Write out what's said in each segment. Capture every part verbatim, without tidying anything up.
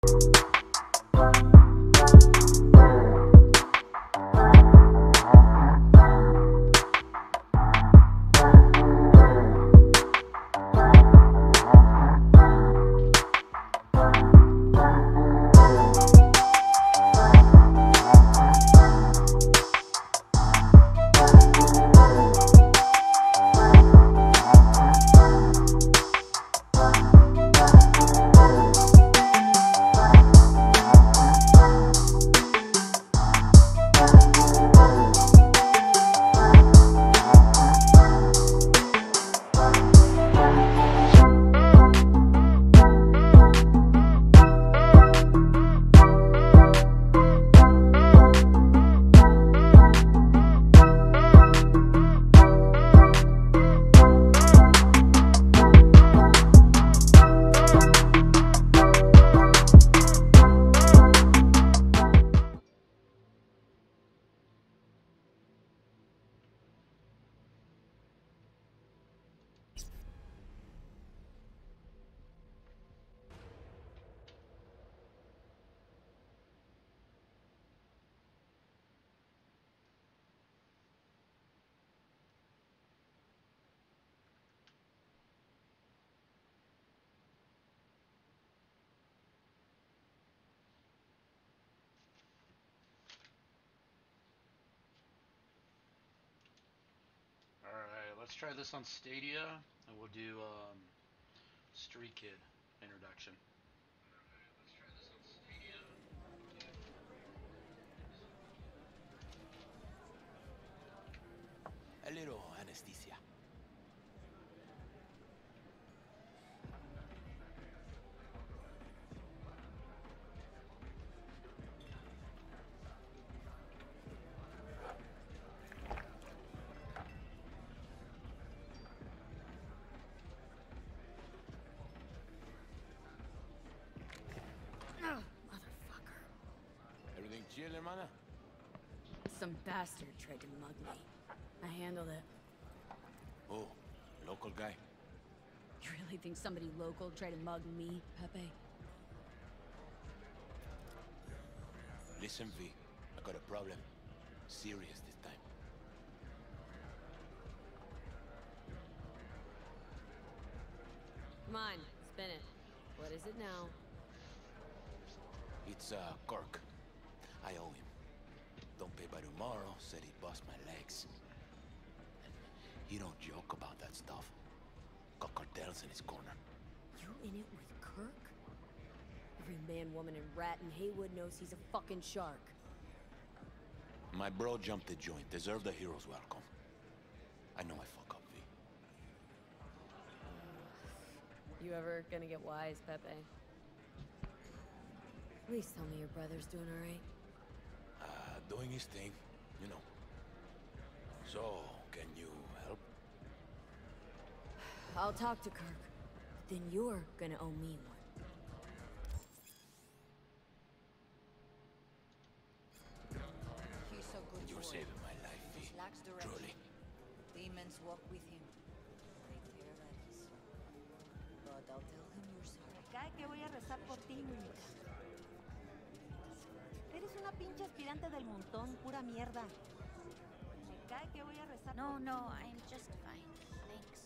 Let's try this on Stadia, and we'll do um, Streetkid introduction. Let's try this on Stadia. A little anesthesia. Chill, hermana? Some bastard tried to mug me. I handled it. Oh, local guy. You really think somebody local tried to mug me, Pepe? Listen, V. I got a problem. Serious this time. Come on, spin it. What is it now? It's, uh, Kirk. I owe him. Don't pay by tomorrow, said he'd bust my legs. And he don't joke about that stuff. Got cartels in his corner. You in it with Kirk? Every man, woman, and rat in Haywood knows he's a fucking shark. My bro jumped the joint. Deserve the hero's welcome. I know I fuck up, V. You ever gonna get wise, Pepe? Please tell me your brother's doing all right. Uh, doing his thing, you know. So, can you help? I'll talk to Kirk. Then you're gonna owe me one. He's a good You're boy. saving my life, V. Just lacks direction. Truly. Demons walk with him. Take care that is. But I'll tell him you're sorry. Cae que voy a rezar por ti, muñeca. Eres una pinche aspirante del montón, pura mierda. Me cae que voy a rezar. No, no, I'm just fine. Thanks.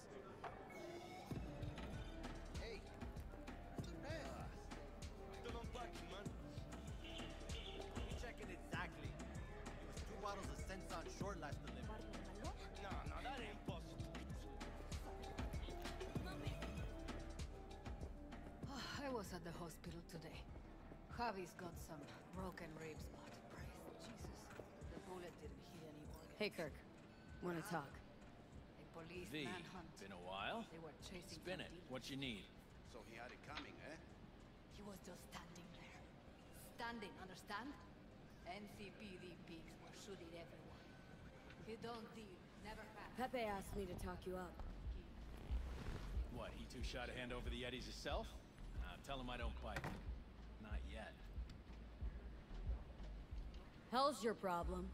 Hey, still unpacking, man. We checking exactly. It was two bottles of Sense on short last delivery. No, no, that ain't possible. I was at the hospital today. Javi's got some broken ribs, but praise Jesus, the bullet didn't hit any organ. Hey, Kirk. Wanna talk? A police V, manhunt. been a while? They were chasing Spin it. some dealers. What you need? So he had it coming, eh? He was just standing there. Standing, understand? N C P D pigs were shooting everyone. He don't deal, never had. Pepe asked me to talk you up. What, he too shy to hand over the Yetis himself? Uh, tell him I don't bite. Not yet. Hell's your problem.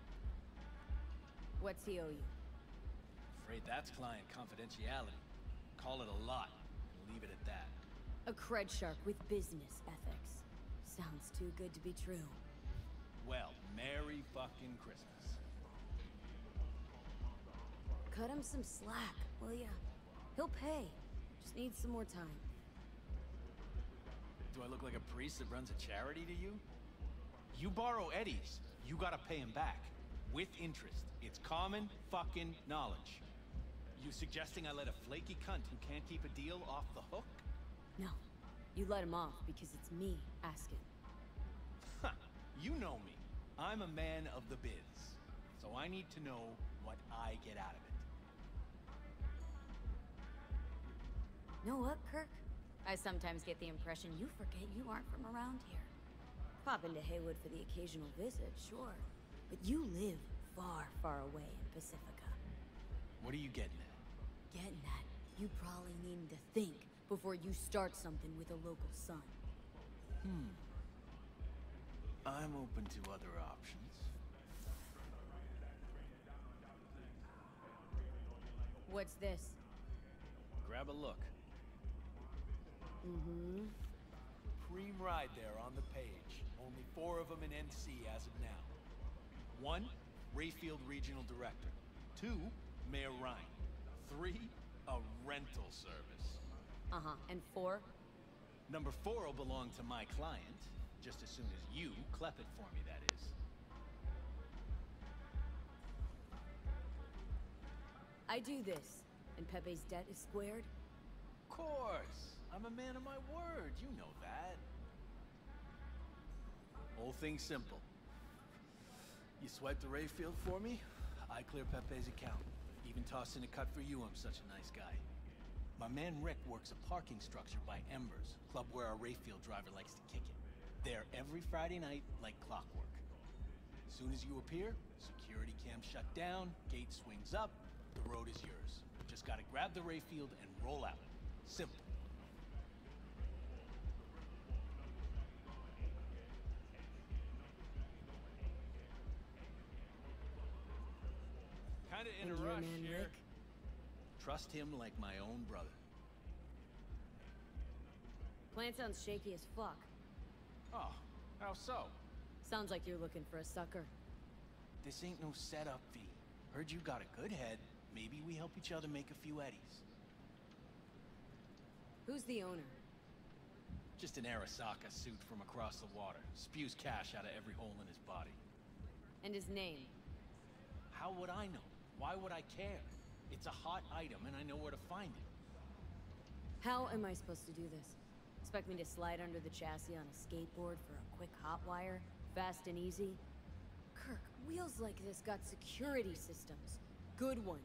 What's he owe you? Afraid that's client confidentiality. call it a lot. And leave it at that. A cred shark with business ethics. Sounds too good to be true. Well, Merry fucking Christmas. Cut him some slack, will ya? He'll pay. Just needs some more time. Do I look like a priest that runs a charity to you? You borrow Eddie's, you gotta pay him back. With interest. It's common fucking knowledge. You suggesting I let a flaky cunt who can't keep a deal off the hook? No. You let him off because it's me asking. Huh. You know me. I'm a man of the biz. So I need to know what I get out of it. Know what, Kirk? I sometimes get the impression you forget you aren't from around here. Pop into Haywood for the occasional visit, sure. But you live far, far away in Pacifica. What are you getting at? Getting at, you probably need to think before you start something with a local son. Hmm. I'm open to other options. What's this? Grab a look. Mm-hmm. Cream ride there on the page. Only four of them in N C as of now. One, Rayfield Regional Director. Two, Mayor Ryan. Three, a rental service. Uh-huh. And four? Number four will belong to my client, just as soon as you clep it for me, that is. I do this, and Pepe's debt is squared? Of course! I'm a man of my word, you know that. Whole thing's simple. You swipe the Rayfield for me, I clear Pepe's account. Even toss in a cut for you, I'm such a nice guy. My man Rick works a parking structure by Embers, club where our Rayfield driver likes to kick it. There every Friday night, like clockwork. As soon as you appear, security cam shut down, gate swings up, the road is yours. Just gotta grab the Rayfield and roll out. Simple. Kinda in And a your rush man here. Rick? Trust him like my own brother. Plan sounds shaky as fuck. Oh, how so? Sounds like you're looking for a sucker. This ain't no setup, V. Heard you got a good head. Maybe we help each other make a few eddies. Who's the owner? Just an Arasaka suit from across the water. Spews cash out of every hole in his body. And his name? How would I know? Why would I care? It's a hot item and I know where to find it. How am I supposed to do this? Expect me to slide under the chassis on a skateboard for a quick hot wire? Fast and easy? Kirk, wheels like this got security systems. Good ones.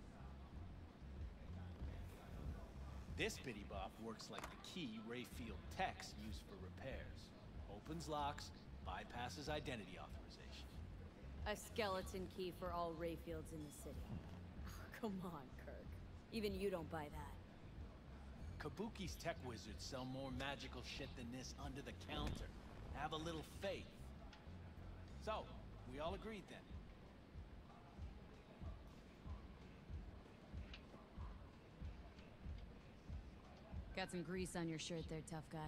This bitty bop works like the key Rayfield techs use for repairs. Opens locks, bypasses identity authorization. A skeleton key for all Rayfields in the city. Oh, come on, Kirk. Even you don't buy that. Kabuki's tech wizards sell more magical shit than this under the counter. Have a little faith. So, we all agreed then. Got some grease on your shirt there, tough guy.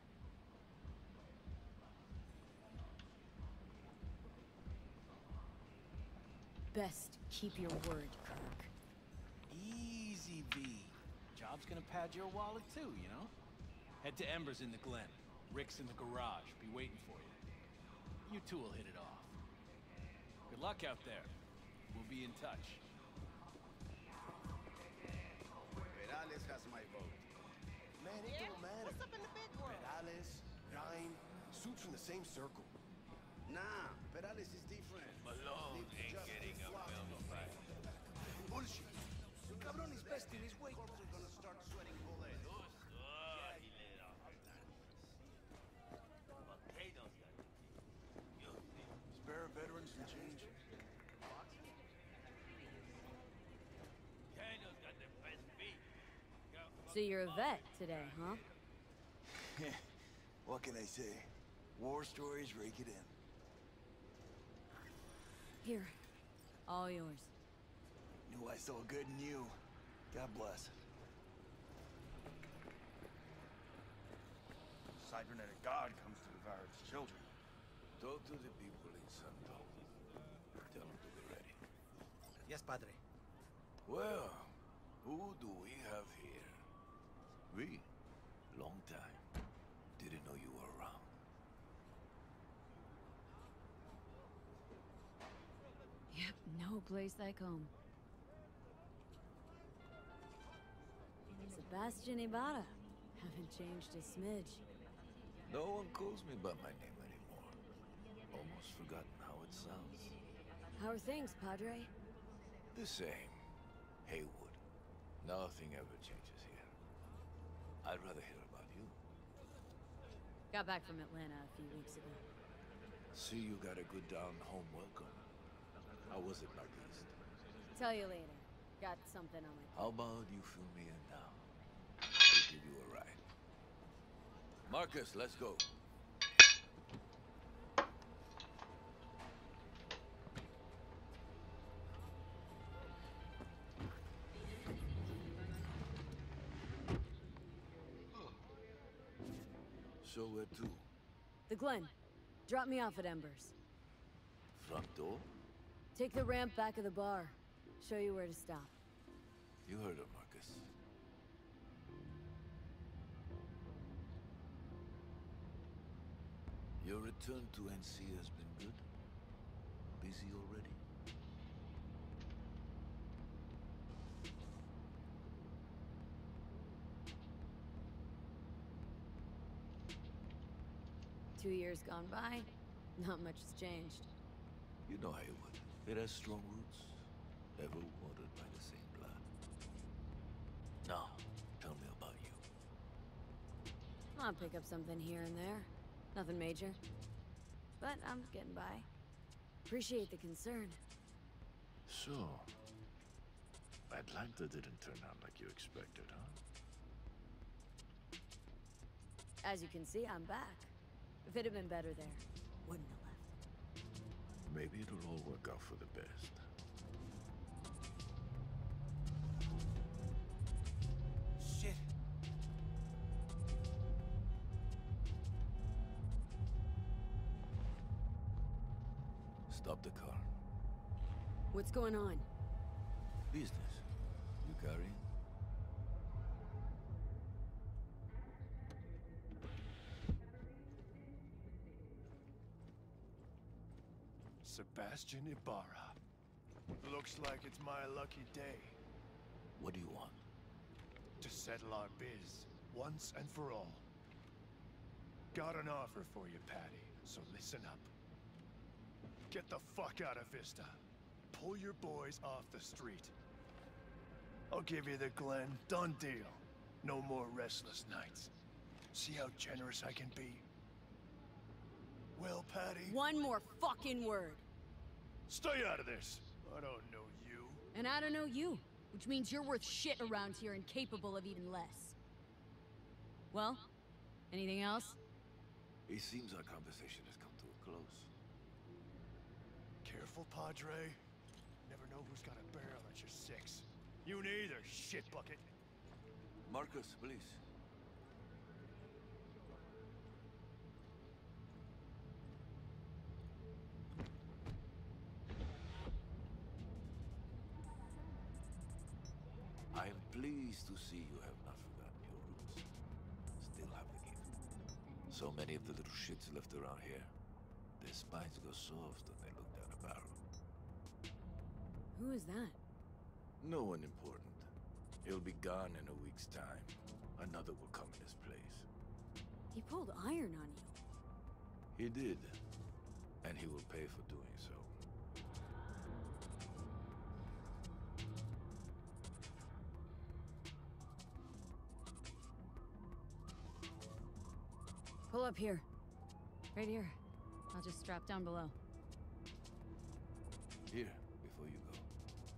Best keep your word, Kirk. Easy, V. Job's gonna pad your wallet too, you know? Head to Embers in the Glen. Rick's in the garage. Be waiting for you. You two will hit it off. Good luck out there. We'll be in touch. Perales has my vote. Man, it don't matter. What's up in the big world? Perales, Ryan, suits from the same circle. Nah, Perales is different. Malone Lives ain't just getting a flop. film fight. Bullshit. El cabrón is best in his way. Corps are gonna start sweating bullets. Spare veterans and change. So you're a vet today, huh? What can I say? War stories rake it in. Here. All yours. Knew I saw good in you. God bless. cybernetic god comes to devour its children. Talk to the people in Santo. Tell them to be ready. Yes, Padre. Well, who do we have here? We? Long time. Didn't know you were around. Yep, no place like home. Sebastian Ibarra. Haven't changed a smidge. No one calls me by my name anymore. Almost forgotten how it sounds. How are things, Padre? The same. Haywood. Nothing ever changes here. I'd rather hear about you. Got back from Atlanta a few weeks ago. See you got a good down-home welcome. How was it, Northeast? Tell you later. Got something on my... How about you fill me in now? I'll give you a ride. Marcus, let's go. So where to? The Glen. Drop me off at Embers. Front door? Take the ramp back of the bar. Show you where to stop. You heard her, Marcus. Your return to N C has been good? Busy already? Two years gone by, not much has changed. You know Haywood. It has strong roots, ever watered by the same blood. Now, tell me about you. I'll pick up something here and there. Nothing major. But I'm getting by. Appreciate the concern. So, Atlanta didn't turn out like you expected, huh? As you can see, I'm back. If it had been better there, wouldn't have left. Maybe it'll all work out for the best. Shit. Stop the car. What's going on? Business. You carrying? Sebastian Ibarra. Looks like it's my lucky day What do you want? to settle our biz once and for all. Got an offer for you, Patty, so listen up. Get the fuck out of Vista. Pull your boys off the street. I'll give you the Glen. Done deal. No more restless nights. See how generous I can be? Well, Patty? One more fucking word. Stay out of this. I don't know you. And I don't know you, which means you're worth shit around here and capable of even less. Well, anything else? It seems our conversation has come to a close. Careful, Padre. Never know who's got a barrel at your six. You neither, shit bucket. Marcus, please. I am pleased to see you have not forgotten your roots. Still have the gift. So many of the little shits left around here. Their spines go soft when they look down a barrel. Who is that? No one important. He'll be gone in a week's time. Another will come in his place. He pulled iron on you. He did. And he will pay for doing so. Pull up here. Right here. I'll just strap down below. Here, before you go.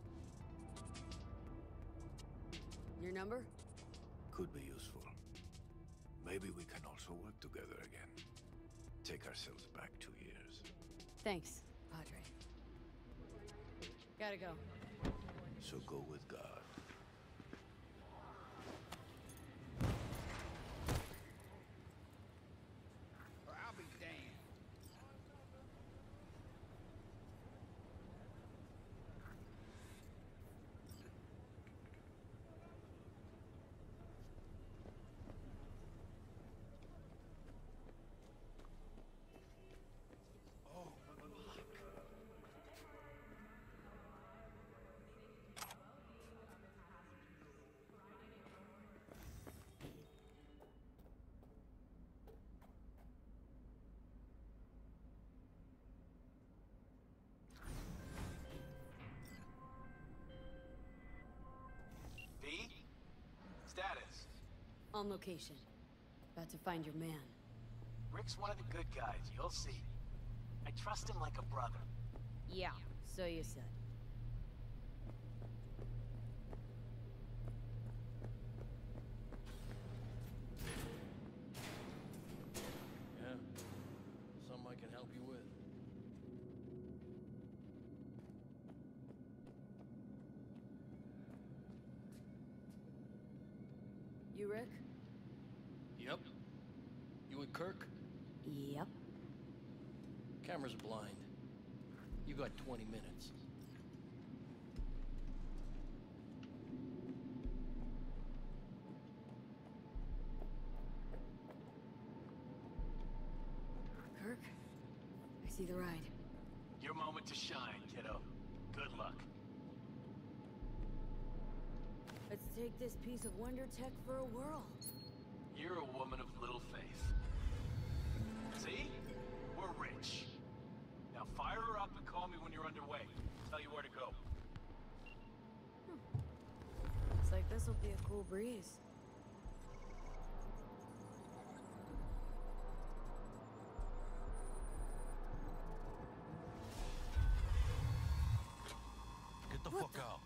Your number? Could be useful. Maybe we can also work together again. Take ourselves back two years. Thanks, Padre. Gotta go. So go with God. On location. About to find your man. Rick's one of the good guys, you'll see. I trust him like a brother. Yeah, so you said. Yeah. Something I can help you with. You, Rick? Yep. You with Kirk? Yep. Camera's blind. You got twenty minutes. Kirk? I see the ride. Your moment to shine, kiddo. Good luck. Let's take this piece of wonder tech for a whirl. You're a woman of little faith. See? We're rich. Now fire her up and call me when you're underway. Tell you where to go. Looks like this'll be a cool breeze. Get the What fuck the- out.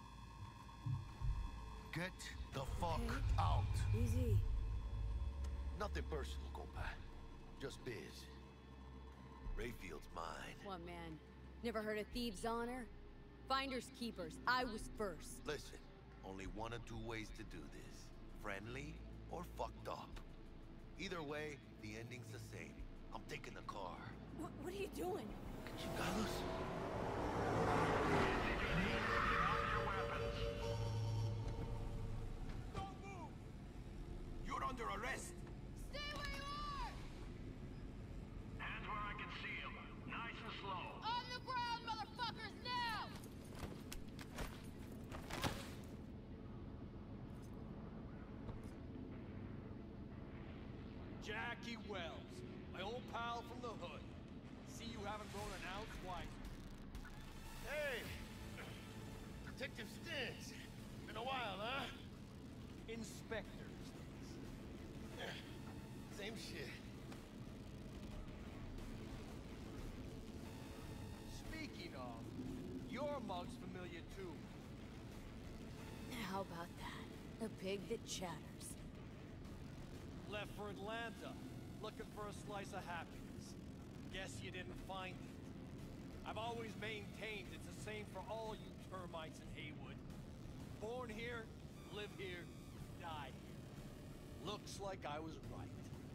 Get the fuck Okay. out. Easy. Nothing personal, compa. Just biz. Rayfield's mine. What, man? Never heard of thieves' honor? Finders keepers. I was first. Listen, only one or two ways to do this. Friendly or fucked up. Either way, the ending's the same. I'm taking the car. What, what are you doing? Chingados? Don't move! You're under arrest! Stay where you are! Hands where I can see him. Nice and slow. On the ground, motherfuckers, now! Jackie Wells, my old pal from the hood. See you haven't grown an ounce white. Hey! Detective Stins. Been a while, huh? Inspector Stins. Same shit. Speaking of, your mug's familiar too. How about that? A pig that chatters. Left for Atlanta, looking for a slice of happiness. Guess you didn't find it. I've always maintained it's the same for all you termites in Haywood. Born here, live here, die here. Looks like I was right.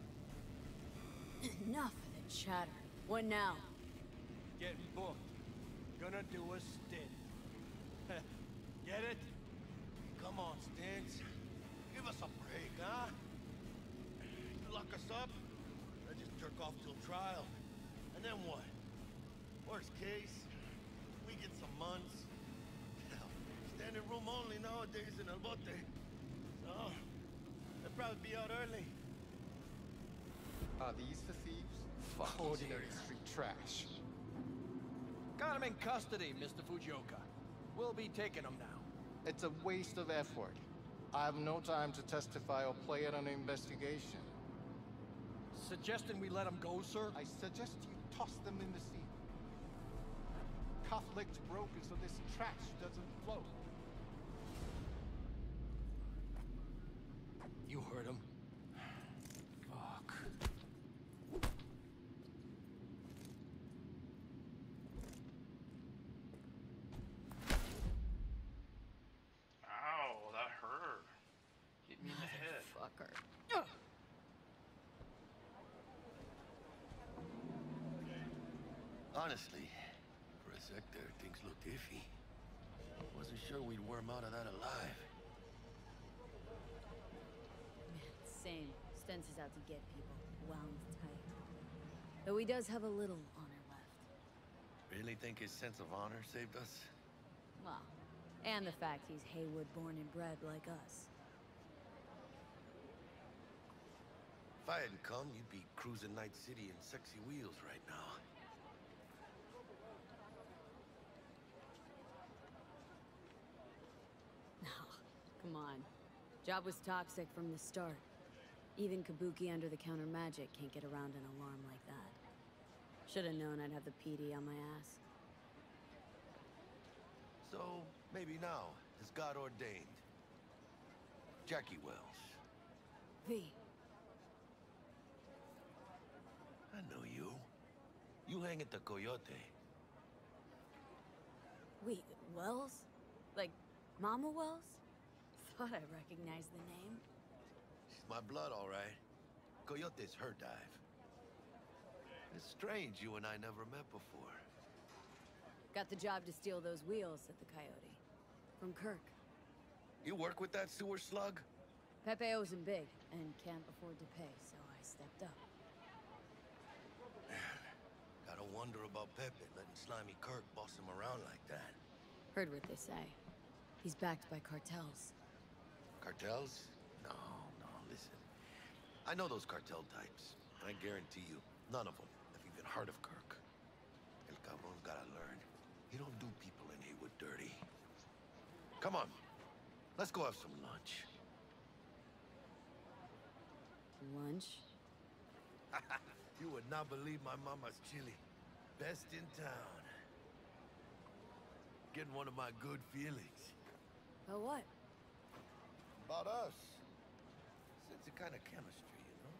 Enough of the chatter. What now? Getting booked. Gonna do a stint. Get it? Come on, Stins. Give us a break, huh? You lock us up, I just jerk off till trial. And then what? Worst case, we get some months. Hell, standing room only nowadays in El Bote. So, they'll probably be out early. Are these the thieves? Fuck, Ordinary street trash. Got him in custody, Mister Fujioka. We'll be taking him now. It's a waste of effort. I have no time to testify or play at an investigation. Suggesting we let him go, sir? I suggest you toss them in the sea. Cuff legs broken so this trash doesn't float. You heard him. Fuck. Ow, that hurt. Hit me in the head. Fucker. Honestly, for a sec there, things looked iffy. Wasn't sure we'd worm out of that alive. Same. Stens is out to get people. Wound tight. Though he does have a little honor left. Really think his sense of honor saved us? Well, and the fact he's Haywood born and bred like us. If I hadn't come, you'd be cruising Night City in sexy wheels right now. Come on. Job was toxic from the start. Even Kabuki under-the-counter magic can't get around an alarm like that. Should've known I'd have the P D on my ass. So, maybe now, as God ordained. Jackie Wells. V. I know you. You hang at the Coyote. Wait, Wells? Like, Mama Wells? Thought I recognized the name. She's my blood, all right. Coyote's her dive. It's strange you and I never met before. Got the job to steal those wheels at the Coyote. From Kirk. You work with that sewer slug? Pepe owes him big, and can't afford to pay, so I stepped up. Gotta wonder about Pepe letting slimy Kirk boss him around like that. Heard what they say. He's backed by cartels. Cartels? No, no, listen. I know those cartel types. I guarantee you, none of them have even heard of Kirk. El Cabron's gotta learn. He don't do people in Haywood dirty. Come on, let's go have some lunch. Lunch? You would not believe my mama's chili. Best in town. Getting one of my good feelings. About what? About us. Sense a kind of chemistry, you know?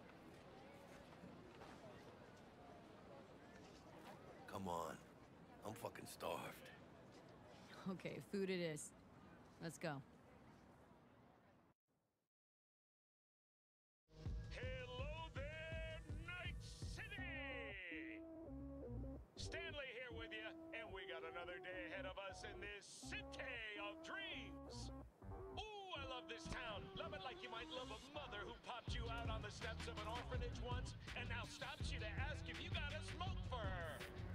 Come on. I'm fucking starved. Okay, food it is. Let's go. Hello there, Night City! Stanley here with you, and we got another day ahead of us in this city of dreams. Ooh, I love this town. Love it like you might love a mother who popped you out on the steps of an orphanage once and now stops you to ask if you got a smoke for her.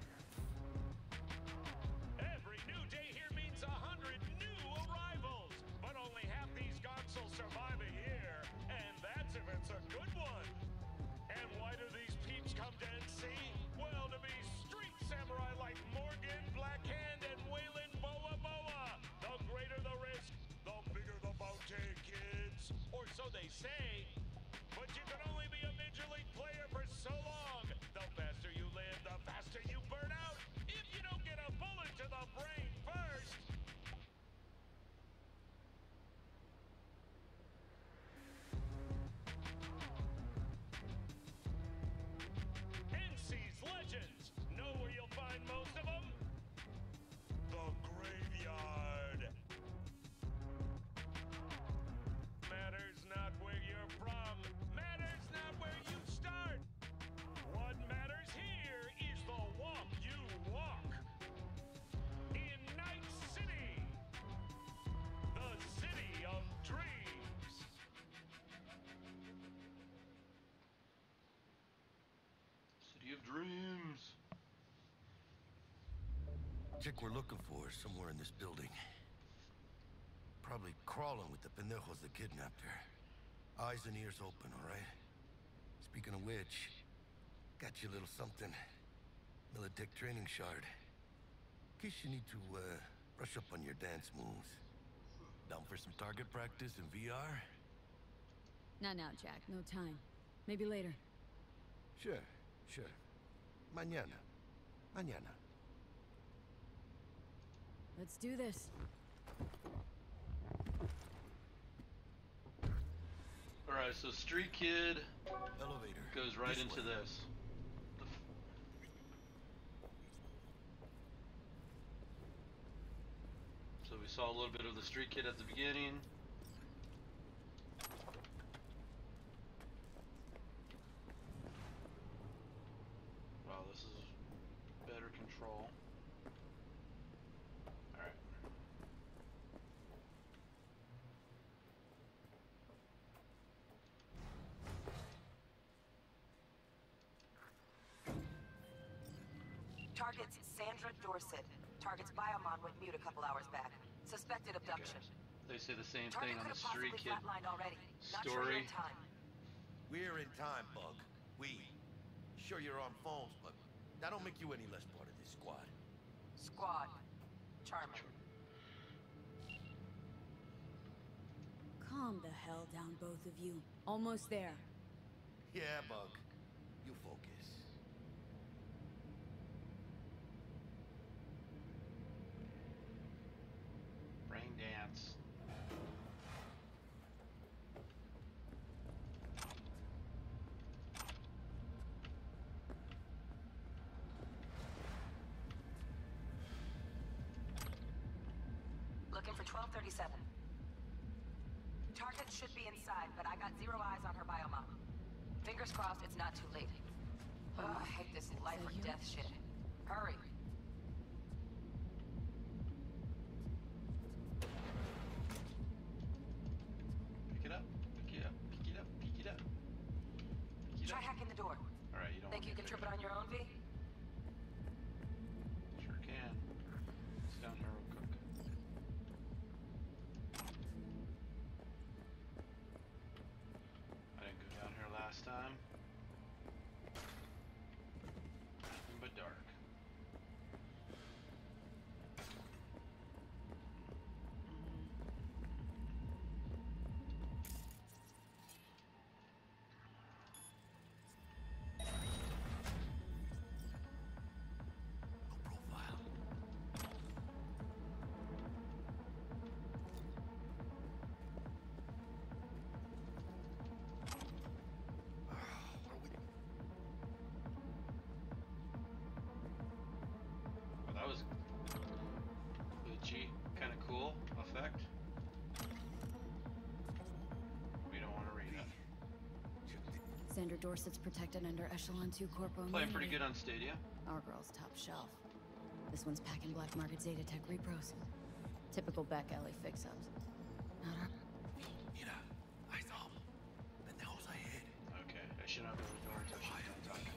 Every new day here means a hundred new arrivals, but only half these gonks will survive a year, and that's if it's a good one. And why do these peeps come to N C? Well, to be street samurai like Morgan, Blackhand, and Waylon Boa Boa. The greater the risk, the bigger the bounty, kids. Or so they say. But you can only be a major league player for so long. The faster you live, the faster you burn out. If you don't get a bullet to the brain first. N C's legends. Know where you'll find most of them? The graveyard. Matters not where you're from. Matters not where you start. What matters here is the walk you walk. In Night City. The city of dreams. City of Dreams. Chick we're looking for is somewhere in this building. Probably crawling with the pendejos that kidnapped her. Eyes and ears open, all right? Speaking of which, got you a little something. Militech training shard. In case you need to, uh, brush up on your dance moves. Down for some target practice in V R? Not now, Jack. No time. Maybe later. Sure, sure. Mañana. Mañana. Let's do this. Alright, so Streetkid Elevator. goes right This into way. this. The f- So we saw a little bit of the Streetkid at the beginning. Wow, this is better control. Alright. Target's Sandra Dorset. Target's biomon went mute a couple hours back. Suspected abduction. They say the same Target thing on could the have possibly Streetkid flatlined already. Not sure you're story. in time. We're in time, Bug. We. Sure you're on phones, but that don't make you any less part of this squad. Squad. Charming. Calm the hell down, both of you. Almost there. Yeah, Bug. You focus. Brain dance. Looking for twelve thirty-seven. Target should be inside, but I got zero eyes on her biomom. Fingers crossed it's not too late. Ugh, I hate this life or death shit. Hurry. Pick it up. Pick it up. Pick it up. Pick it up. Pick it Try up. hacking the door. All right, you don't Think want you me can to trip pick it on your own, V? Sure can. It's down here real quick. I didn't go down here last time. Nothing but dark. Well, that was glitchy, kind of cool effect. We don't want to read it. Xander Dorset's protected under Echelon two Corpo. Playing pretty good on Stadia. Our girl's top shelf. This one's packing black market Zeta Tech repros. Typical back alley fix-ups. Not our... Mira, ahí está. Pendejos ahead. Okay, I should not be able to door until she's done talking.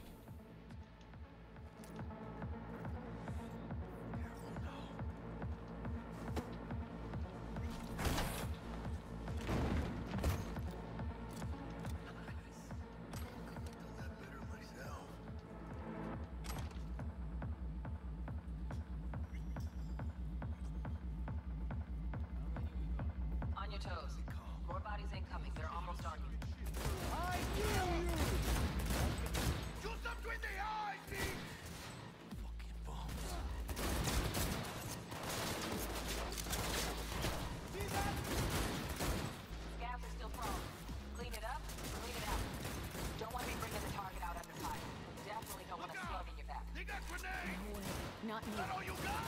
On your toes. More bodies incoming. They're almost on you. I knew you! Shoot them between the eyes, V! Fucking bombs. See that? Scabs are still prone. Clean it up, clean it out. Don't want me bringing the target out under fire. Definitely don't want a slug in your back. They got grenades! No way. Not Is me. that all you got?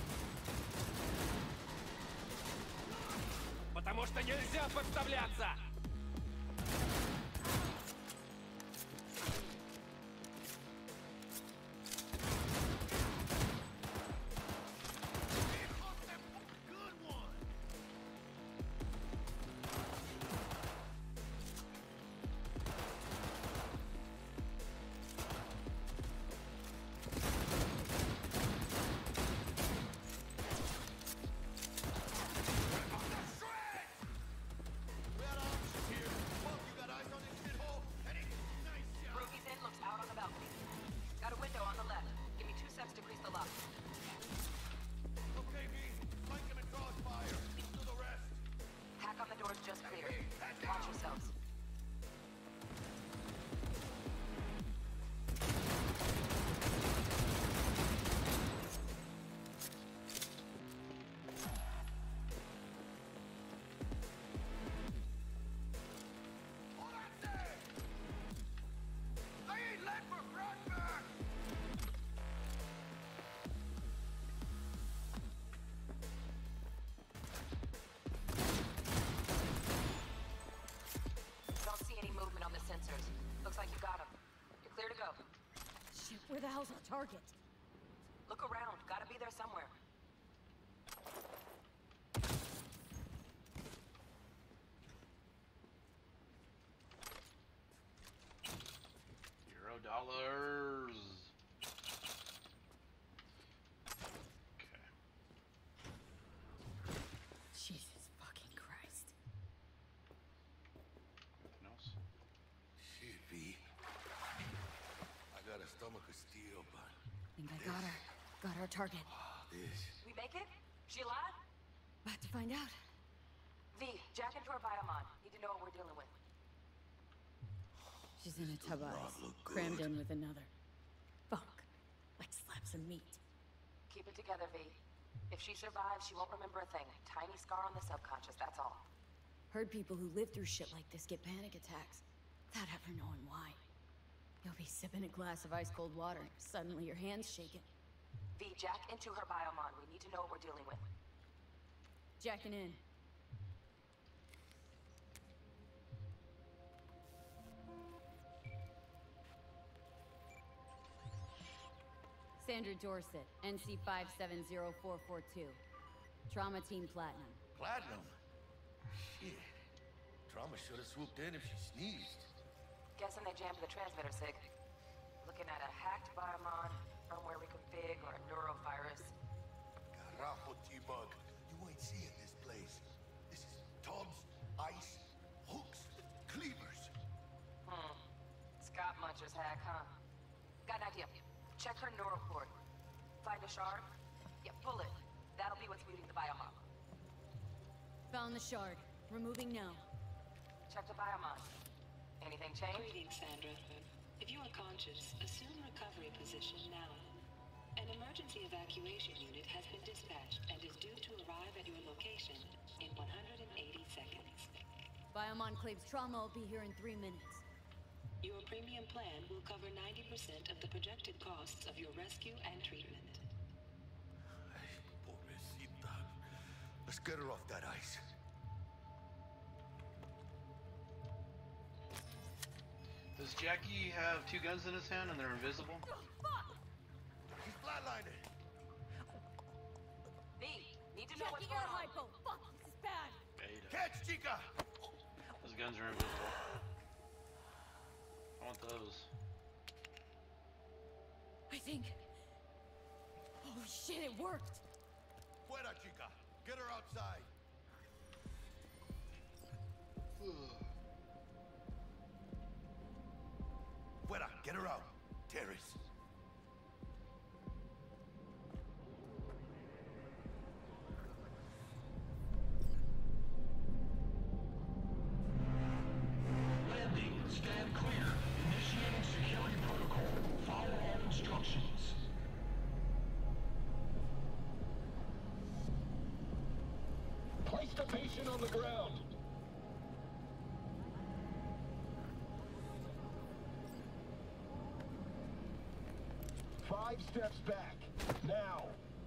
Потому что нельзя подставляться! Good one! Rookie's in looks out on the balcony. Got a window on the left. Give me two seconds to grease the lock. Okay, V. Flank him in crossfire. Do the rest. Hack on the door's just clear. Watch yourselves. Hold that there! I ain't let for front back! Don't see any movement on the sensors. Looks like you got them. You're clear to go. Shit, where the hell's our target? Look around. Gotta be there somewhere. Zero dollars. Okay. Jesus fucking Christ. Anything else? Shit, V. I got a stomach of steel, but Think I got her. Got our target. this... We make it? She alive? About to find out. V, jack into her biomon. Need to know what we're dealing with. She's in a tub of ice, crammed in with another. Fuck. Like slabs of meat. Keep it together, V. If she survives, she won't remember a thing. Tiny scar on the subconscious, that's all. Heard people who live through shit like this get panic attacks, without ever knowing why. You'll be sipping a glass of ice-cold water, suddenly your hand's shaking. V, jack into her biomon. We need to know what we're dealing with. Jacking in. Sandra Dorset, N C five seven zero four four two. Trauma Team Platinum. Platinum? Shit. Trauma should have swooped in if she sneezed. Guessing they jammed the transmitter sig. Looking at a hacked biomon, firmware reconfig, or a neurovirus. Carajo, T-Bug. You ain't seeing this place. This is tubs, ice, hooks, cleavers. Hmm. Scott Muncher's hack, huh? Got an idea. Check her neural cord. Find a shard? Yeah, pull it. That'll be what's muting the biomon. Found the shard. Removing now. Check the biomon. Anything change? Greetings, Sandra. If you are conscious, assume recovery position now. An emergency evacuation unit has been dispatched and is due to arrive at your location in one hundred eighty seconds. Biomon claims trauma will be here in three minutes. Your premium plan will cover ninety percent of the projected costs of your rescue and treatment. Ay, pobrecita. Let's get her off that ice. Does Jackie have two guns in his hand and they're invisible? He's flatlining. V, need to know what's going on. Hypo. Fuck, this is bad. Beta. Catch, chica! Those guns are invisible. I want those. I think... Holy shit, it worked! Fuera, chica! Get her outside! Fuera! Get her out! Terrace! Landing. Stand clear. Initiating security protocol. Follow all instructions. Place the patient on the ground. Five steps back. Now.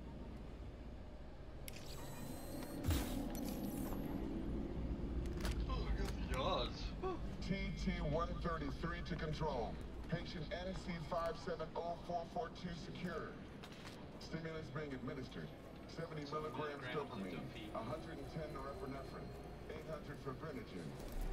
Oh, I got the odds. T T one thirty-three to control. Patient N C five seven zero four four two secured. Stimulants being administered. seventy milligrams dopamine, one hundred ten norepinephrine, eight hundred fibrinogen.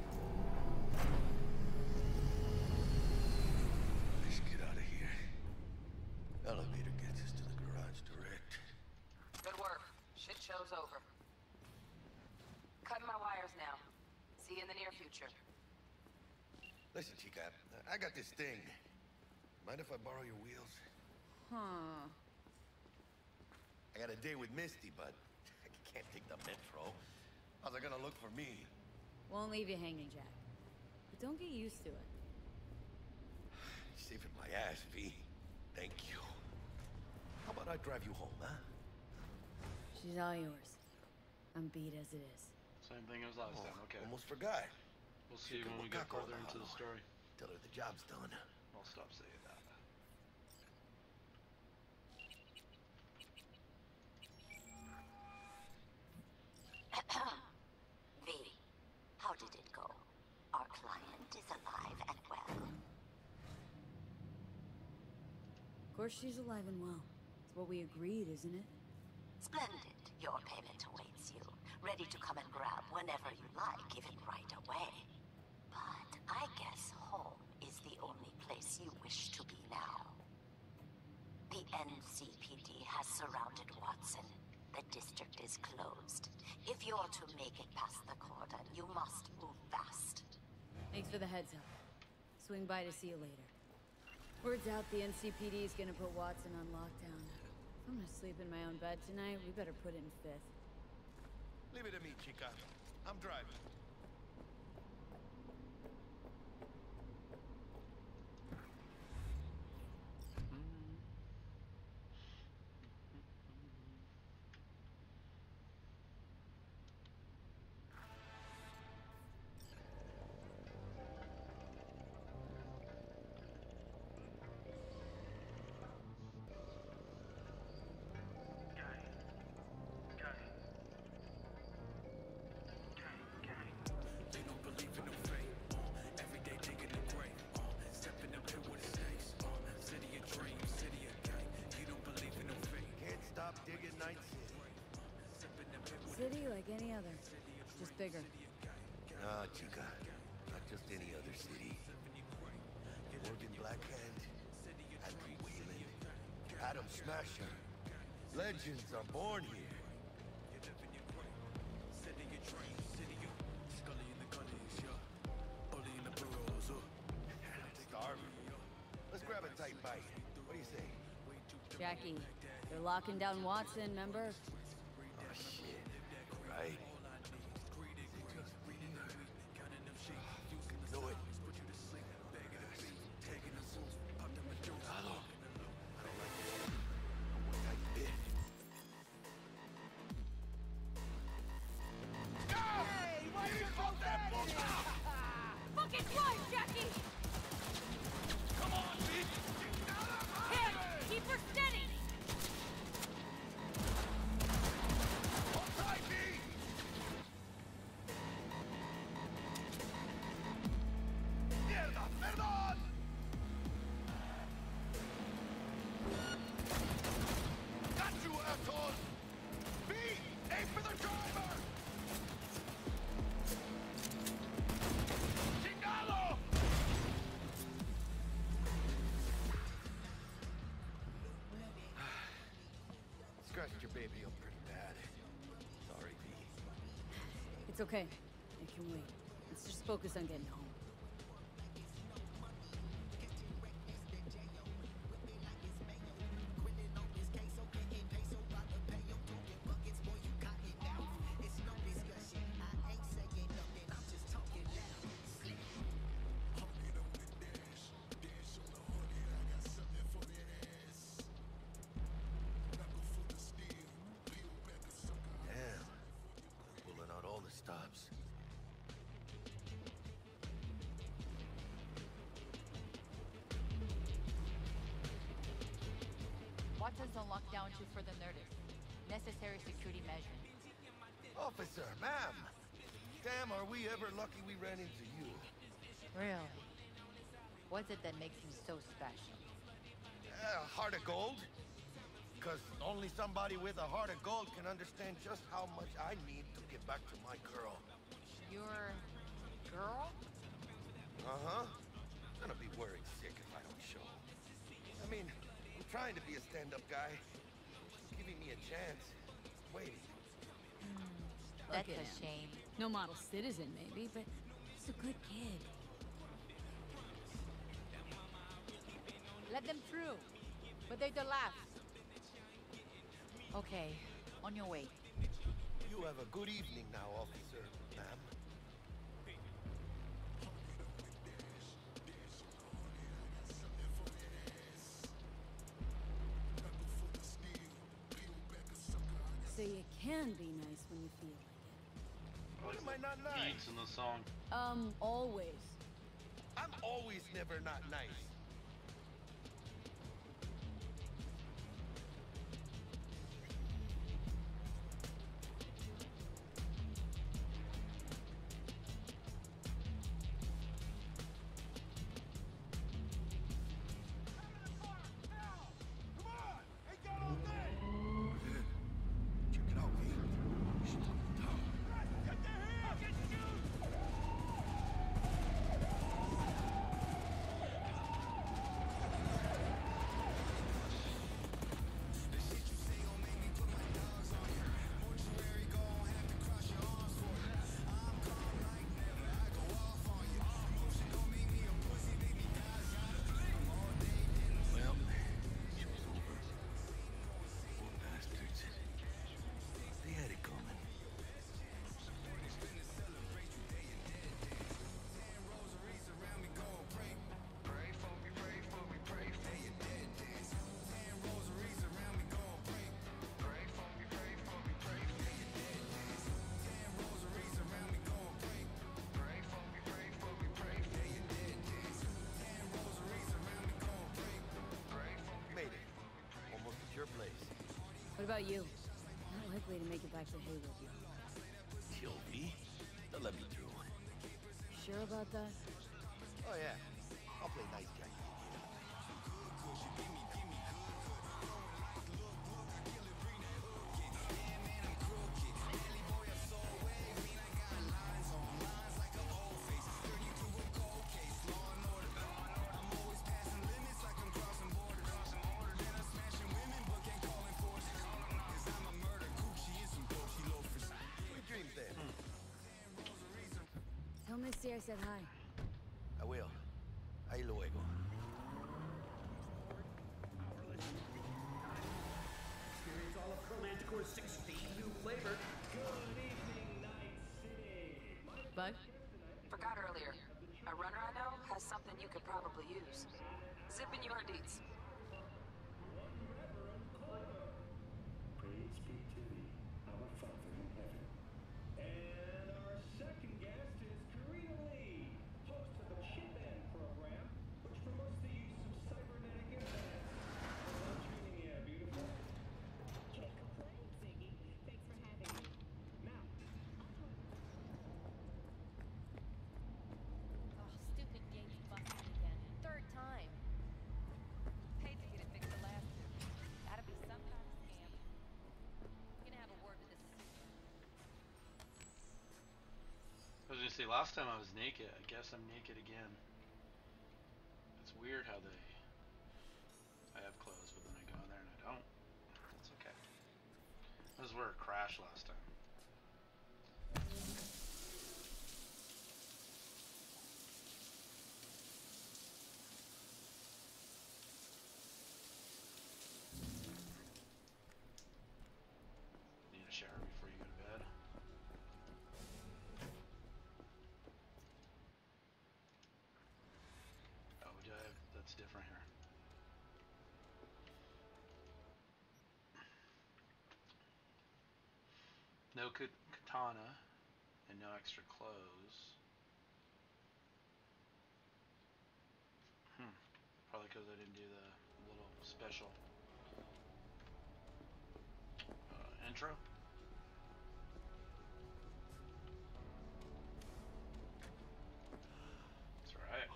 Let's get out of here. Elevator gets us to the garage direct. Good work. Shit show's over. Cutting my wires now. See you in the near future. Listen, chica, I got this thing. Mind if I borrow your wheels? Huh. I got a day with Misty, but I can't take the metro. How's it gonna look for me? Won't leave you hanging, Jack. But don't get used to it. You're saving my ass, V. Thank you. How about I drive you home, huh? She's all yours. I'm beat as it is. Same thing as last Oh, time, okay. Almost forgot. We'll see when we get further into the story. Tell her the job's done. I'll stop saying that. V, how did it go? Our client is alive and well. Of course she's alive and well. It's what we agreed, isn't it? Splendid. Your payment awaits you. Ready to come and grab whenever you like, even right away. But I guess home is the only place you wish to be now. The N C P D has surrounded Watson. The district is closed. If you're to make it past the cordon, you must move fast. Thanks for the heads up. Swing by to see you later. Word's out the N C P D is gonna put Watson on lockdown. If I'm gonna sleep in my own bed tonight, we better put in fifth. Leave it to me, chica. I'm driving. City like any other, just bigger. Nah, chica. Not just any other city. Morgan Blackhand, Andrew Whelan, Adam Smasher. Legends are born here. I'm starving. Let's grab a tight bite. What do you say? Jackie, they're locking down Watson, remember? Oh, shit. Right. Do it. Hello. I don't like this. Tight bit. Hey, why you hold that bullshit? Fucking drive, Jackie! Come on, bitch! Hit! Keep her steady! Hold tight, B! Mierda, perdón! Got you, asshole! B, aim for the driver! Chingado! Scratched your baby up pretty bad. Sorry, V. It's okay. I can wait. Let's just focus on getting home. Damn. Pulling out all the stops. Watson's on lockdown to further notice. Necessary security measures. Officer, ma'am. Damn, are we ever lucky we ran into you. Really? What's it that makes him so special? Uh, heart of gold? Because only somebody with a heart of gold can understand just how much I need to get back to my girl. Your girl? Uh-huh. I'm gonna be worried sick if I don't show. I mean, I'm trying to be a stand-up guy. She's giving me a chance. Waiting. That's Look a at him. shame. No model citizen, maybe, but he's a good kid. Let them through. But they're the last. Okay, on your way. You have a good evening now, officer, ma'am. So you can be nice when you feel like What am I not nice? Beats in the song. it. Um, always. I'm always never not nice. What about you? Not likely to make it back to Haywood. Kill V? They'll let me through. Sure about that? Oh yeah, I'll play nice guy. Tell Misty I said hi. I will. Ahí luego. Experience all of Chromanticore's sixteen new flavor. Good evening, Night City. Bug? Forgot earlier. A runner I know has something you could probably use. Zip in your deeds. Praise be to thee, our Father in heaven. And our second guest is Karina Lee, host of the Chip Band program, which promotes the use of cybernetic implants. How's treating you, beautiful? Can't complain, Ziggy. Thanks for having me. Now. Oh, stupid game's busted again. Third time. Paid to get it fixed the last two. Gotta be some kind of scam. Gonna have a word with this. I was gonna say, last time I was naked. I guess I'm naked again. It's weird how they... I have clothes, but then I go in there and I don't. It's okay. This is where it crashed last time. Need a shower before you go to bed. Oh, we do have, that's different here. No ka- katana and no extra clothes. Hmm. Probably because I didn't do the little special uh, intro. That's right.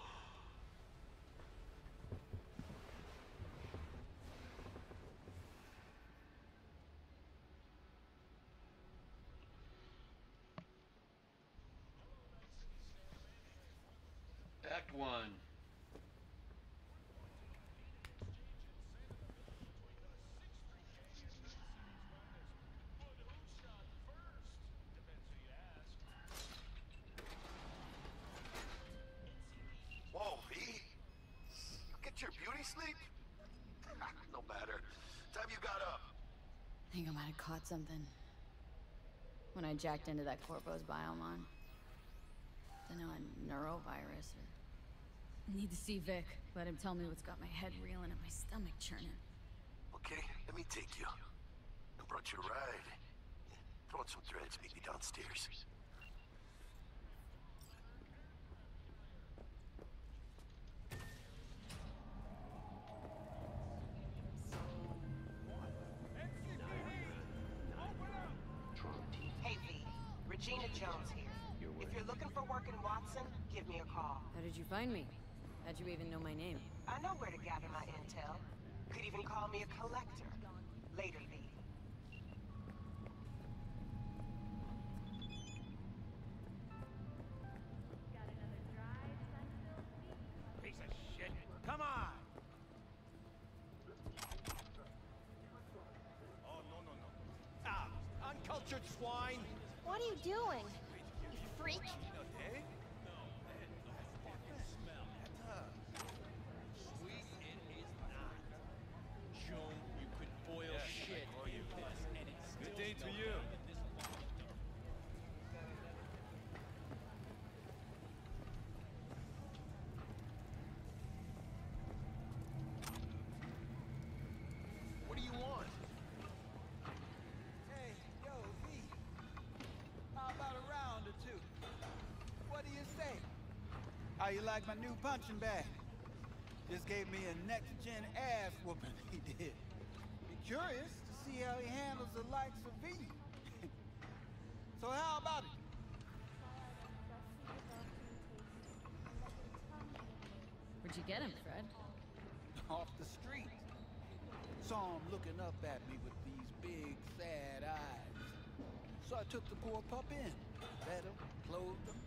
Act one. Whoa, V? You get your beauty sleep? No matter. Time you got up. I think I might have caught something. When I jacked into that Corpo's biome on. Don't know, a neurovirus or... Need to see Vic. Let him tell me what's got my head reeling and my stomach churning. Okay, let me take you. I brought you a ride. Throw in some threads, meet me downstairs. Hey V, Regina Jones here. If you're looking for work in Watson, give me a call. How did you find me? How'd you even know my name? I know where to gather my intel. Could even call me a collector. Later, V. Piece of shit. Come on! Oh, no, no, no. Ah, uncultured swine! What are you doing? You freak? Sweet it is not. June, you could boil shit or you piss, and it's good day to you. What do you want? Hey, yo, V. How about a round or two? What do you say? How you like my new punching bag? Just gave me a next-gen ass whooping, he did. Be curious to see how he handles the likes of V. So how about it? Where'd you get him, Fred? Off the street. Saw him looking up at me with these big, sad eyes. So I took the poor pup in. Fed him, clothed him.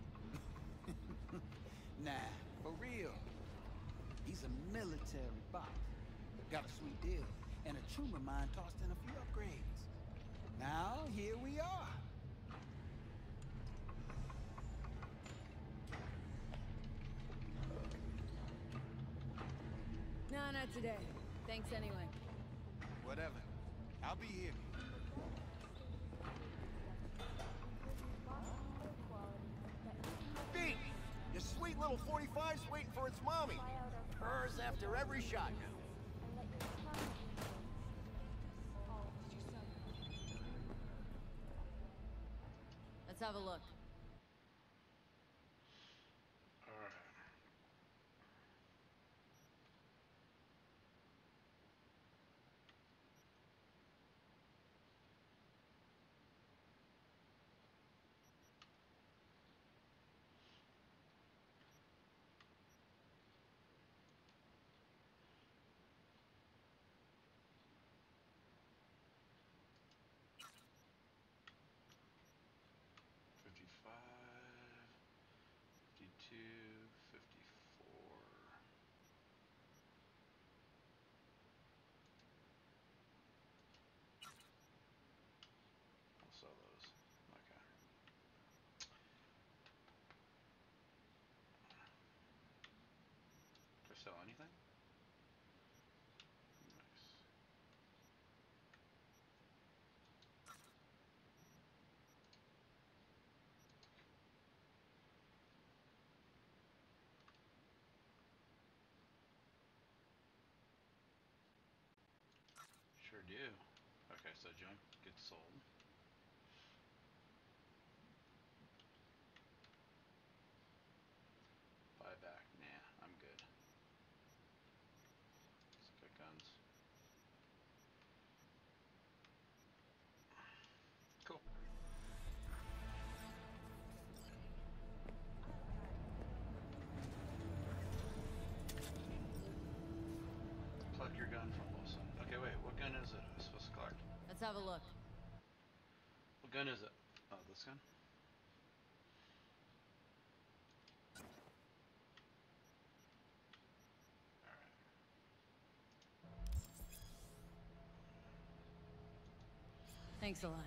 Nah, for real. He's a military boss. Got a sweet deal. And a chum of mine tossed in a few upgrades. Now, here we are. No, not today. Thanks anyway. Whatever. I'll be here. Pete! Your sweet little forty-five's waiting for its mommy. Purrs after every shot now. Let's have a look. Alright. fifty-five, fifty-two, fifty-four. I'll sell those. Okay. Do I sell anything? Nice. Sure do. Okay, so junk gets sold. Buyback. Nah, I'm good. Let's look at guns. Cool. Collect your gun from Wilson. Okay, wait, what gun is it I'm supposed to collect? Let's have a look. What gun is it? Oh, this gun? Thanks a lot.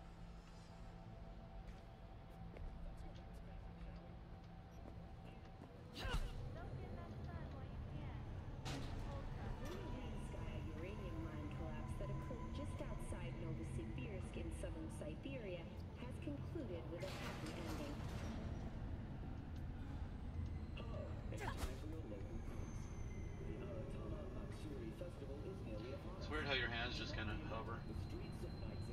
uranium mine collapse that occurred just outside Novosibirsk in southern Siberia has concluded with a happy ending. Hello, it's time for your local news. The Aratana Matsuri Festival is nearly upon us. It's weird how your hands just kind of hover. The streets of Knights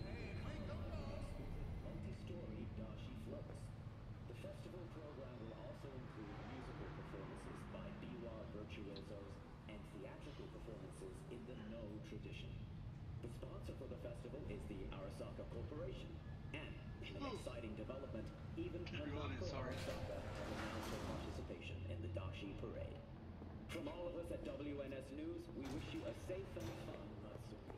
multi-story dashi floats. The festival program will also include musical performances by biwa virtuosos and theatrical performances in the No tradition. The sponsor for the festival is the Arasaka Corporation, and in an exciting development, even Hanako Arasaka has announced their participation in the Dashi Parade. From all of us at W N S News, we wish you a safe and fun Matsuri.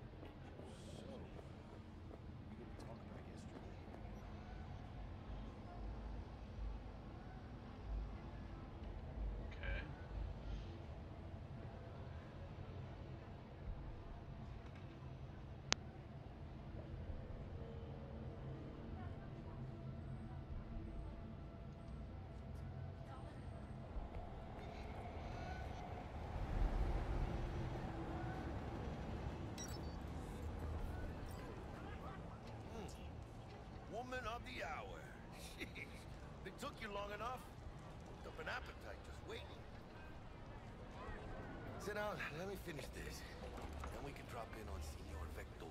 Okay. Woman of the hour. Jeez. It took you long enough. Worked up an appetite just waiting. Sit down, let me finish this. Then we can drop in on Senor Vector.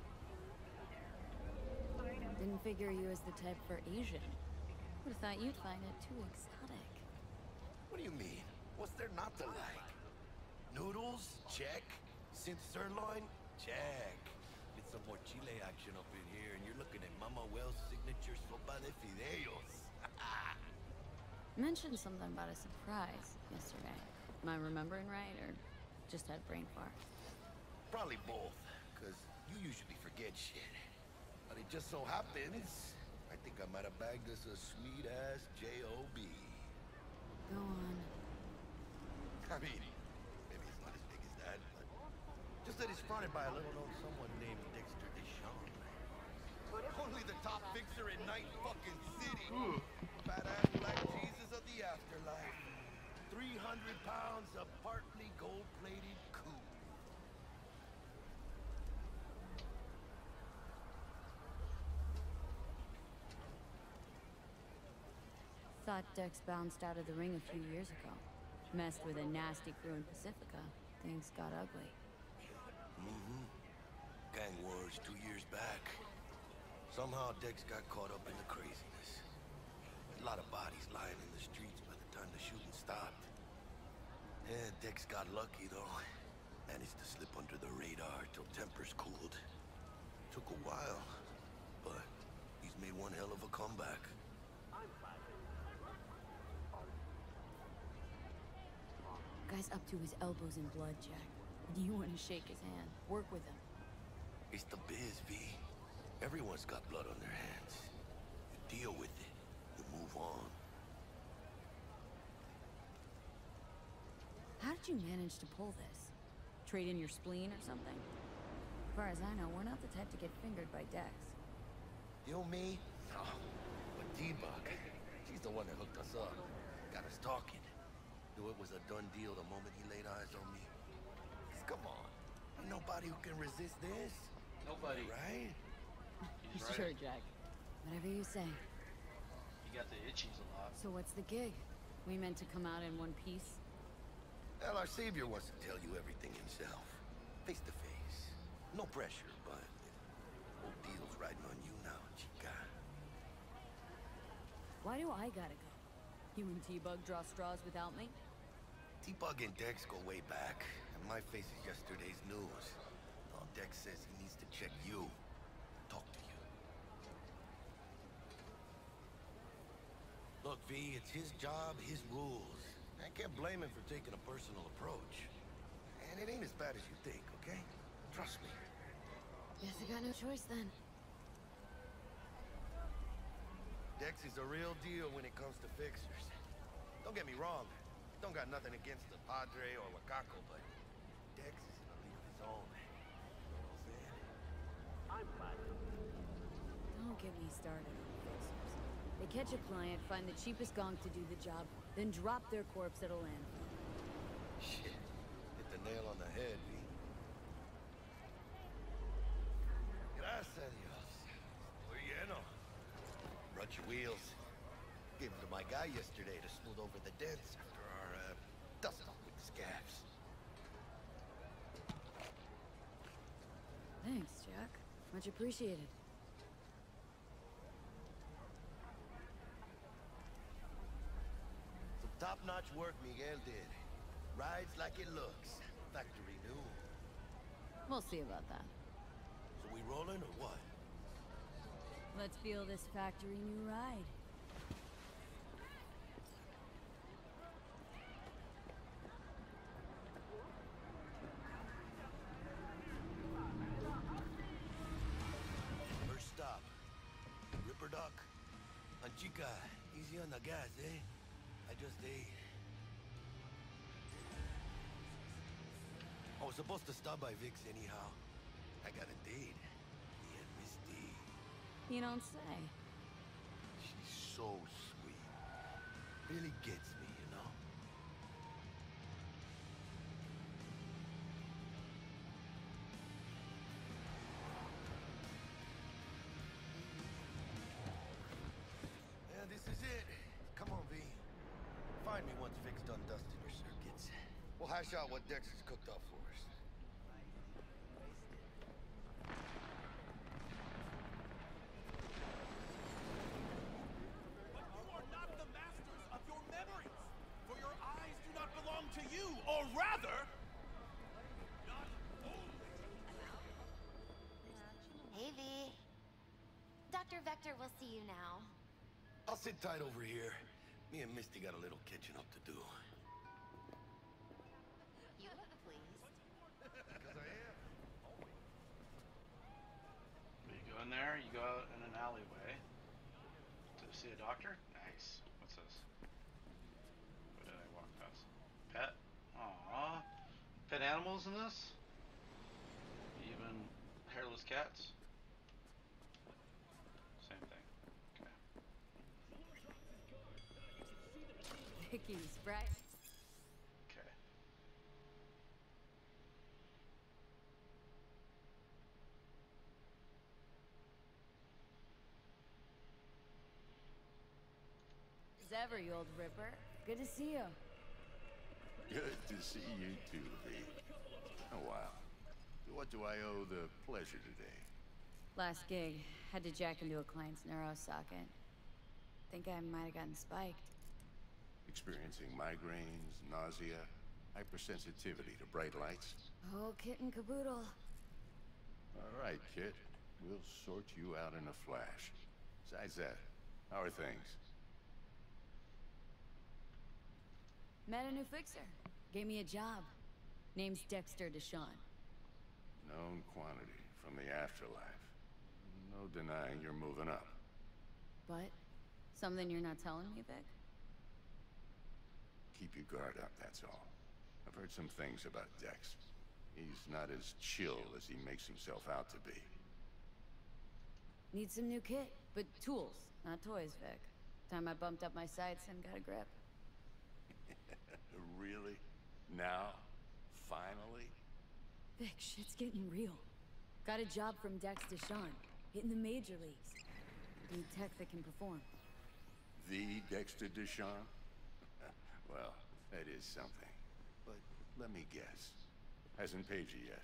Didn't figure you as the type for Asian. Would've thought you'd find it too exotic. What do you mean? What's there not to like? Noodles? Check. Synth sirloin? Check. some more Chile action up in here, and you're looking at Mama Wells' signature sopa de fideos. Mentioned something about a surprise yesterday. Am I remembering right, or just had brain fart? Probably both, because you usually forget shit. But it just so happens, I think I might have bagged us a sweet-ass J O B. Go on. I mean, maybe it's not as big as that, but just that it's fronted by a little-known someone named Dexter Deshawn. Only the top fixer in Night fucking City. Badass black Jesus of the afterlife. three hundred pounds of partly gold-plated coup. Thought Dex bounced out of the ring a few years ago. Messed with a nasty crew in Pacifica. Things got ugly. Mm-hmm. Gang wars two years back. Somehow Dex got caught up in the craziness. A lot of bodies lying in the streets by the time the shooting stopped. Yeah, Dex got lucky though. Managed to slip under the radar till tempers cooled. Took a while, but he's made one hell of a comeback. Guy's up to his elbows in blood, Jack. Do you want to shake his hand? Work with him. It's the biz, V. Everyone's got blood on their hands. You deal with it. You move on. How did you manage to pull this? Trade in your spleen or something? As far as I know, we're not the type to get fingered by Dex. You, me? No. But D-Bug, she's the one that hooked us up. Got us talking. Knew it was a done deal the moment he laid eyes on me. Come on. Ain't nobody who can resist this. Nobody. Right? He's Sure, right. Jack. Whatever you say. You got the itchies a lot. So what's the gig? We meant to come out in one piece? Well, our savior wants to tell you everything himself. Face to face. No pressure, but whole deal's riding on you now, chica. Why do I gotta go? You and T-Bug draw straws without me? T-Bug and Dex go way back, and my face is yesterday's news. Now Dex says he needs to check you. Talk to you. Look, V, it's his job, his rules. I can't blame him for taking a personal approach. And it ain't as bad as you think, okay? Trust me. Guess I got no choice then. Dex is a real deal when it comes to fixers. Don't get me wrong. Don't got nothing against the Padre or Wakako, but Dex is in a league of his own. You know what I'm saying? I'm flattered. Don't get me started on fixers. They catch a client, find the cheapest gonk to do the job, then drop their corpse at a landfill. Shit. Hit the nail on the head, V. Gracias a Dios. Muy lleno. Brought your wheels. Gave them to my guy yesterday to smooth over the dents after our, uh, dust-off with the scabs. Thanks, Jack. Much appreciated. Some top-notch work Miguel did. Rides like it looks. Factory new. We'll see about that. So we rolling or what? Let's feel this factory new ride. First stop. Ripper Dock. Anchica, easy on the gas, eh? I just ate. I was supposed to stop by Vic's anyhow. I got a date. Me and Misty. You don't say. She's so sweet. Really gets me, you know? Yeah, this is it. Come on, V. Find me once Vic's done dusting your circuits. We'll hash out what Dex has cooked up for us. To you, or rather, not only. sit tight over here. Me and Misty got a little catching up to do. You look pleased. Because I am. You go in there, you go out in an alleyway to see a doctor. Nice. What's this? What did I walk past? Pet? Aww. Pet animals in this? Even hairless cats? Same thing. Okay. Vicky's, right? Okay. As ever, you old ripper. Good to see you. Good to see you too, V. Oh, wow. What do I owe the pleasure today? Last gig, had to jack into a client's neuro socket. Think I might have gotten spiked. Experiencing migraines, nausea, hypersensitivity to bright lights? Oh, kit and caboodle. All right, Kit. We'll sort you out in a flash. Besides that, how are things? Met a new fixer. Gave me a job. Name's Dexter Deshawn. Known quantity from the afterlife. No denying you're moving up. But something you're not telling me, Vic? Keep your guard up, that's all. I've heard some things about Dex. He's not as chill as he makes himself out to be. Need some new kit, but tools, not toys, Vic. Time I bumped up my sights and got a grip. Really? Now? Finally? Vic, shit's getting real. Got a job from Dex Deshawn, hitting the major leagues. Need tech that can perform. The Dexter Deshawn? Well, that is something. But let me guess. Hasn't paid you yet.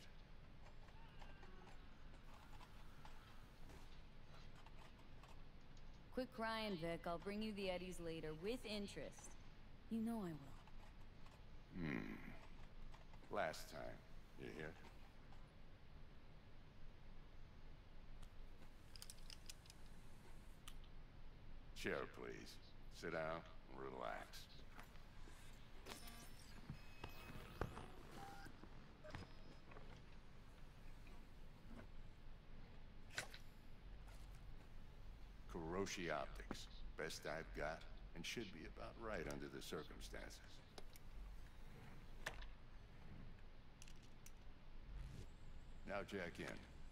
Quit crying, Vic. I'll bring you the eddies later, with interest. You know I will. Hmm. Last time. You hear? Chair, please. Sit down and relax. Kuroshi Optics. Best I've got, and should be about right under the circumstances. Now jack in.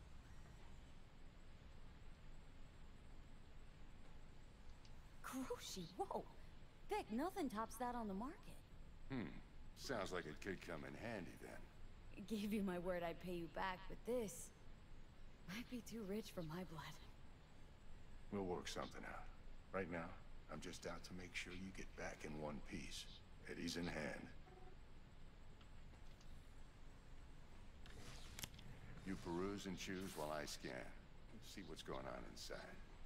Kuroshi, whoa! Vic, nothing tops that on the market. Hmm. Sounds like it could come in handy then. I gave you my word I'd pay you back, but this might be too rich for my blood. We'll work something out. Right now, I'm just out to make sure you get back in one piece. Eddie's in hand. You peruse and choose while I scan. See what's going on inside.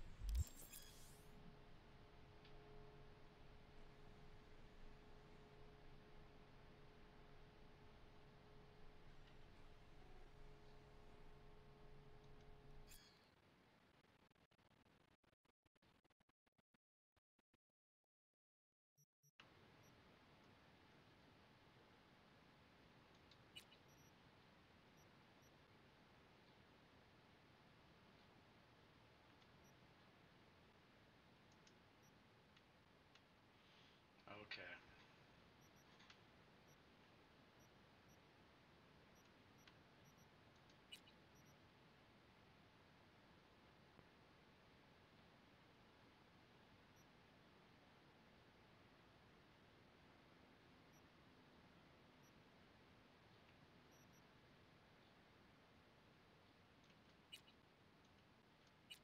Okay.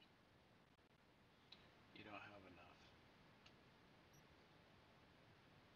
You don't have enough.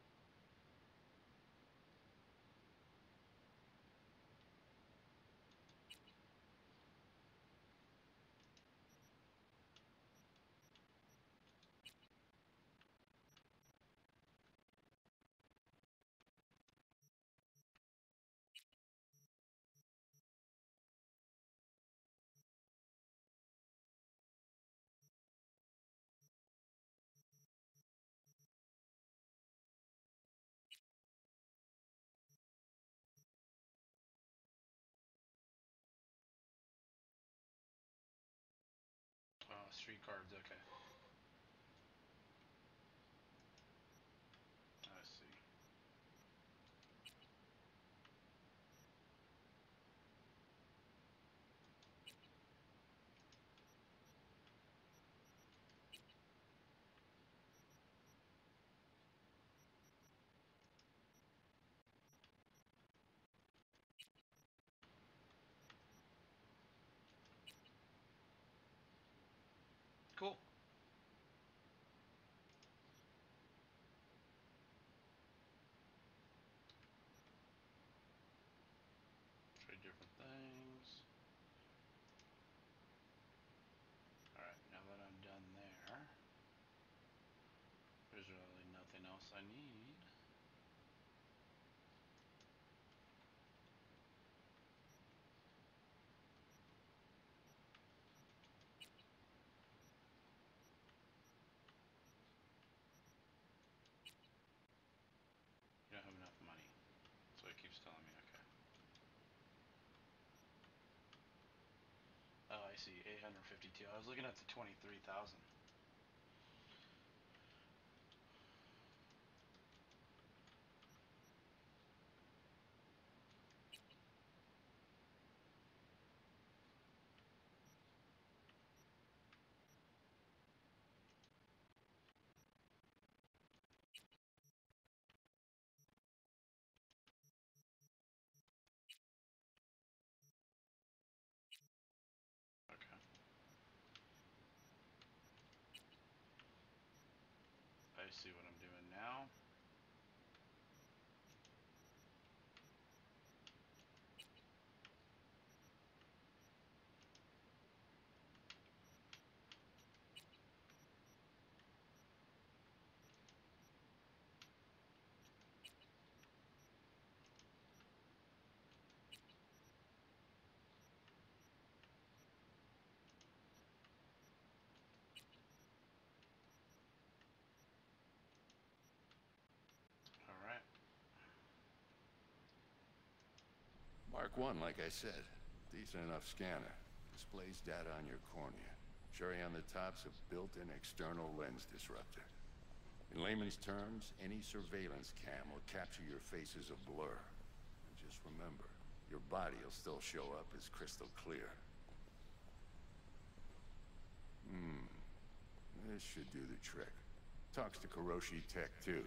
street cards, okay. I see. Cool. Trade different things. Alright, now that I'm done there, there's really nothing else I need. You don't have enough money. That's what it keeps telling me, okay. Oh, I see, eight hundred fifty-two. I was looking at the twenty-three thousand. I see what I'm doing now. Alright. Mark one, like I said. Decent enough scanner. Displays data on your cornea. Cherry on the top's a built-in external lens disruptor. In layman's terms, any surveillance cam will capture your face as a blur. And just remember, your body will still show up as crystal clear. Hmm. This should do the trick. Talks to Kuroshi Tech, too.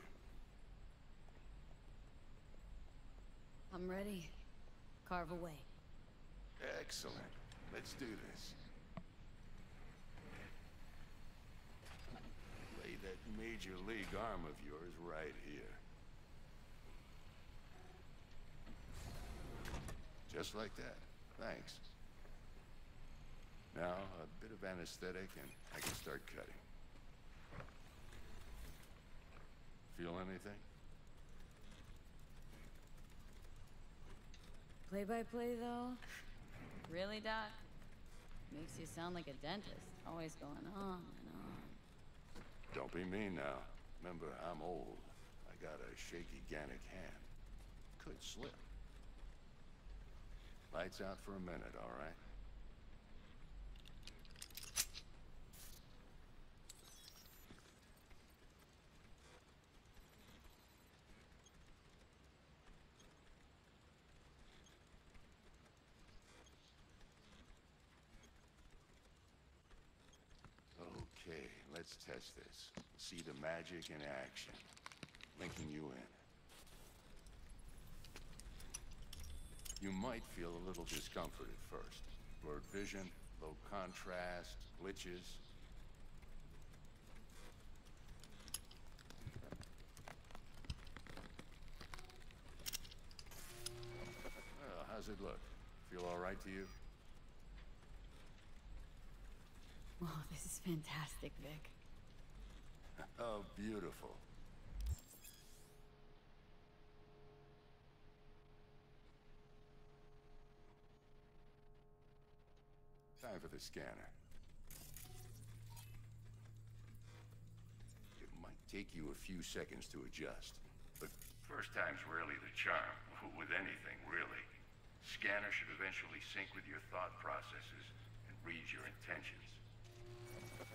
I'm ready. Carve away. Excellent. Let's do this. Lay that major league arm of yours right here. Just like that. Thanks. Now, a bit of anesthetic and I can start cutting. Feel anything? Play-by-play, though? Really, Doc? Makes you sound like a dentist. Always going on and on. Don't be mean now. Remember, I'm old. I got a shaky Gannic hand. Could slip. Lights out for a minute, all right? Okay, let's test this. See the magic in action. Linking you in. You might feel a little discomfort at first. Blurred vision, low contrast, glitches. Well, how's it look? Feel all right to you? Whoa, this is fantastic, Vic. Oh, beautiful. Time for the scanner. It might take you a few seconds to adjust, but first time's rarely the charm, with anything, really. Scanner should eventually sync with your thought processes and read your intentions.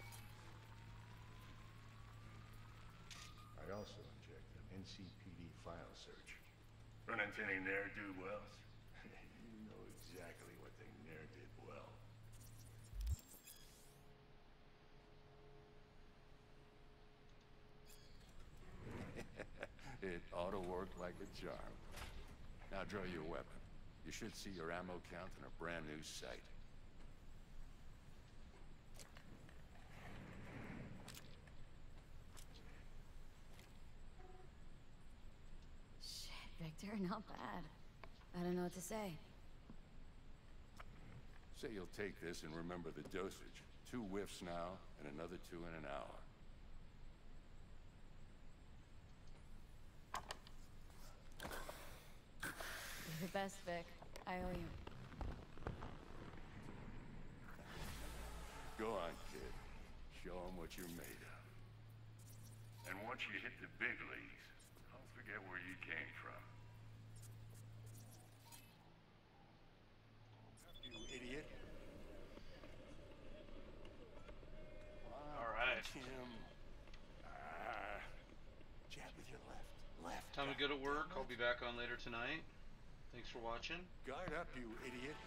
I also inject an N C P D file search. Run into any ne'er-do-wells? You know exactly what they ne'er did well. It ought to work like a charm. Now draw your weapon. You should see your ammo count in a brand new sight. Shit, Victor, not bad. I don't know what to say. Say you'll take this and remember the dosage. Two whiffs now, and another two in an hour. You're the best, Vic. I owe you. Go on, kid. Show them what you're made of. And once you hit the big leagues, don't forget where you came from. You idiot. All right. Him. Ah. Jab with your left. Left. Time to go to work. I'll be back on later tonight. Thanks for watching. Guard up, you idiot.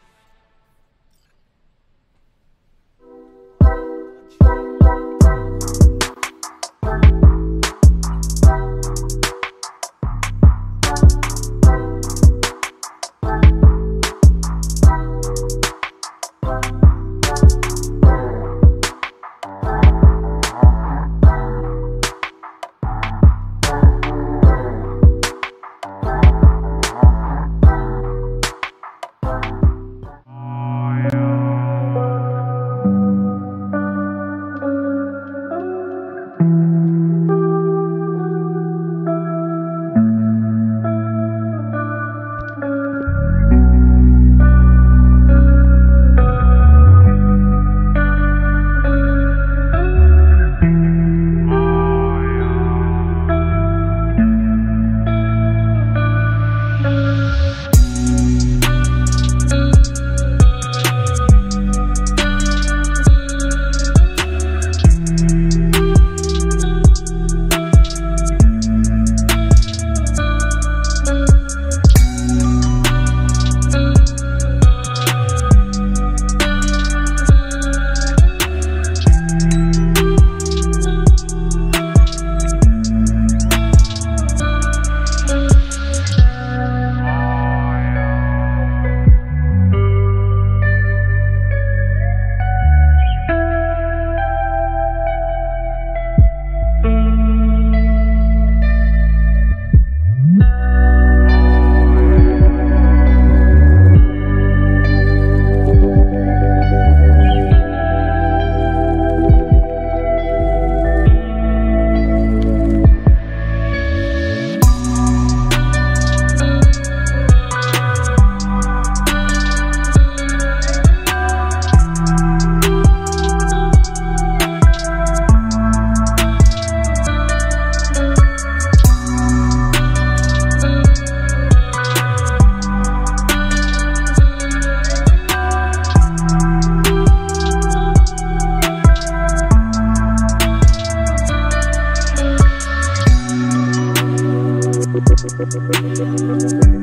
Thank you.